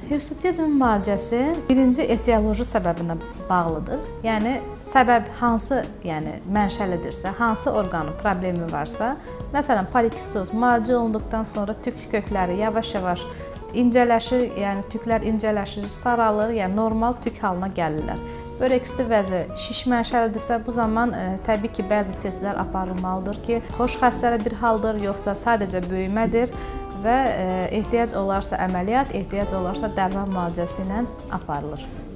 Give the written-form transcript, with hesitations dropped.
Hirsutizm müalicəsi birinci etioloji səbəbinə bağlıdır. Yəni səbəb hansı, mənşəlidirsə, hansı orqanın problemi varsa, məsələn, polikistoz müalicə olunduqdan sonra tük kökləri yavaş-yavaş incələşir, tüklər incələşir, saralır, normal tük halına gəlirlər. Börək üstü vəzi şiş mənşəlidirsə, bu zaman təbii ki, bəzi testlər aparılmalıdır ki, xoş xəstəli bir haldır, yoxsa sadəcə böyümədir və ehtiyac olarsa əməliyyat, ehtiyac olarsa dərman müalicəsi ilə aparılır.